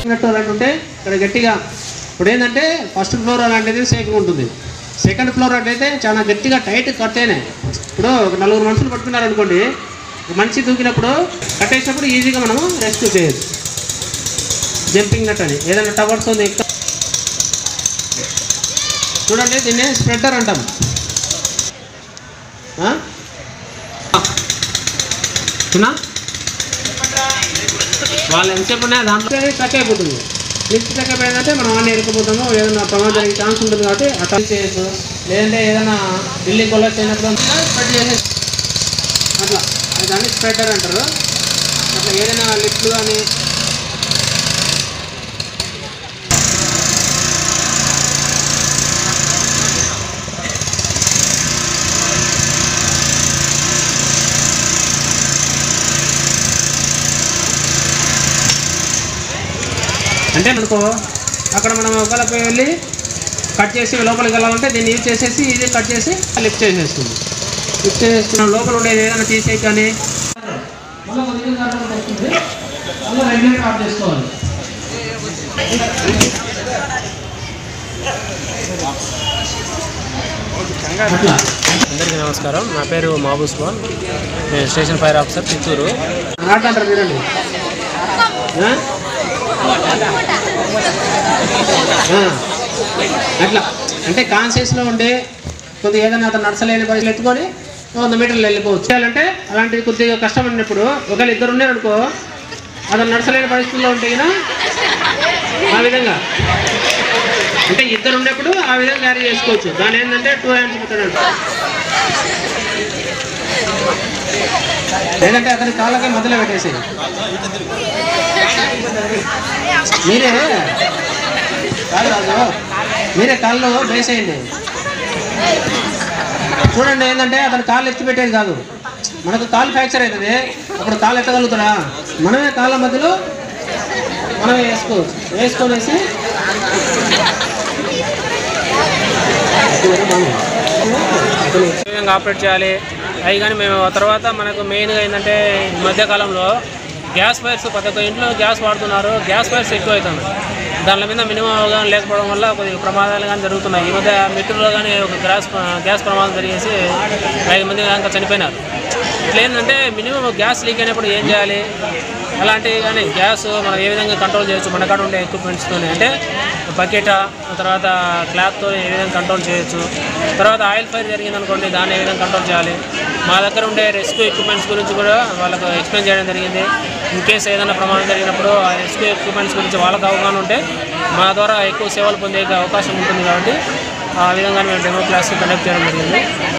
అంటే ఇక్కడ గట్టిగా ఇప్పుడు ఏంటంటే ఫస్ట్ ఫ్లోర్ అలాంటిది సేఫ్గా ఉంటుంది. సెకండ్ ఫ్లోర్ అంటే చాలా గట్టిగా టైట్ కట్టేనే. ఇప్పుడు ఒక 4 మనుషులు పట్టుకున్నారు అనుకోండి, మనిషి దూకినప్పుడు కట్టేసినప్పుడు ఈజీగా మనము రెస్క్యూ చేయొచ్చు. జంపింగ్ నట్ అని ఏదైనా టవర్స్ ఉంది చూడండి, దీన్ని స్ప్రెడ్డర్ అంటాం. వాళ్ళు ఎంతసేపు ఉన్నాయి దాంట్లో స్ట్రక్ అయిపోతుంది. లిఫ్ట్ స్ట్రక్ అయిపోయిందంటే మనం అన్నీ ఎరుకుపోతాము, ఏదైనా ప్రమాదం జరిగే ఛాన్స్ ఉంటుంది. కాబట్టి అట్లా చేయొచ్చు. లేదంటే ఏదైనా బిల్డింగ్ కొలాప్స్ అయినప్పుడు స్ప్రెడ్ చేసేసి అట్లా దాన్ని స్ప్రెడర్ అంటారు. అట్లా ఏదైనా లిఫ్ట్లు కానీ అంటే మనకు అక్కడ మనం ఒకళ్ళపై వెళ్ళి కట్ చేసి లోపలికి వెళ్ళాలంటే దీన్ని యూజ్ చేసేసి ఇది కట్ చేసి లిఫ్ట్ చేసేస్తుంది. లిఫ్ట్ చేసేస్తున్నాం లోపల ఉండేది ఏదైనా తీసేయి కానీ మళ్ళీ వస్తుంది. మళ్ళీ రెగ్యులేటర్ ఆఫ్ చేసుకోవాలి. అందరికీ నమస్కారం. నా పేరు మహబూబ్ ఉస్మాన్. నేను స్టేషన్ ఫైర్ ఆఫీసర్ చిత్తూరు. అంటారు చూడండి. అట్లా అంటే కాన్షియస్లో ఉండే కొద్దిగా ఏదైనా అతను నడచలేని పరిస్థితులు ఎత్తుకొని 100 మీటర్లు వెళ్ళిపోవచ్చు. చేయాలంటే అలాంటిది కొద్దిగా కష్టపడినప్పుడు ఒకవేళ 2 ఉన్నారనుకో, అతను నడచలేని పరిస్థితుల్లో ఉంటే ఆ విధంగా అంటే 2 ఉన్నప్పుడు ఆ విధంగా క్యారీ చేసుకోవచ్చు. దాని ఏంటంటే 2 హ్యాండ్స్ పెట్టాడు. లేదంటే అతని కాళ్ళకి మధ్యలో పెట్టేసి మీరే కాళ్ళు వేసేయండి. చూడండి, ఏంటంటే అతను కాళ్ళు ఎత్తి పెట్టేది కాదు. మనకు కాలు ఫ్రాక్చర్ అవుతుంది, అప్పుడు కాలు ఎత్తగలుగుతారా? మనమే కాళ్ళ మధ్యలో మనమే వేసుకోవచ్చు. వేసుకొనేసి ఆపరేట్ చేయాలి అవి. కానీ మేము తర్వాత మనకు మెయిన్గా ఏంటంటే ఈ మధ్యకాలంలో గ్యాస్ ఫైర్స్ ప్రతి ఒక్క ఇంట్లో గ్యాస్ వాడుతున్నారు. గ్యాస్ ఫైర్స్ ఎక్కువ అవుతుంది. దాని మీద మినిమం అవగాహన లేకపోవడం వల్ల కొద్దిగా ప్రమాదాలు కానీ జరుగుతున్నాయి. ఈ మధ్య మెట్రోలో కానీ ఒక గ్యాస్ ప్రమాదం జరిగేసి 5 మంది దాకా చనిపోయినారు. ఇట్లా ఏంటంటే మినిమం గ్యాస్ లీక్ అయినప్పుడు ఏం చేయాలి, అలాంటివి కానీ గ్యాస్ మనం ఏ విధంగా కంట్రోల్ చేయొచ్చు మన కాడ ఉండే ఎక్విప్మెంట్స్తోనే. అంటే బకెట్, తర్వాత క్లాత్తో ఏ విధంగా కంట్రోల్ చేయొచ్చు. తర్వాత ఆయిల్ ఫైర్ జరిగిందనుకోండి, దాన్ని ఏ విధంగా కంట్రోల్ చేయాలి. మా దగ్గర ఉండే రెస్క్యూ ఎక్విప్మెంట్స్ గురించి కూడా వాళ్ళకు ఎక్స్ప్లెయిన్ చేయడం జరిగింది. ఇన్ కేసు ఏదైనా ప్రమాదం జరిగినప్పుడు ఆ రెస్క్యూ ఎక్విప్మెంట్స్ గురించి వాళ్ళకు అవగాహన ఉంటే మా ద్వారా ఎక్కువ సేవలు పొందే అవకాశం ఉంటుంది. కాబట్టి ఆ విధంగా మేము డెమో క్లాస్ కండక్ట్ చేయడం జరిగింది.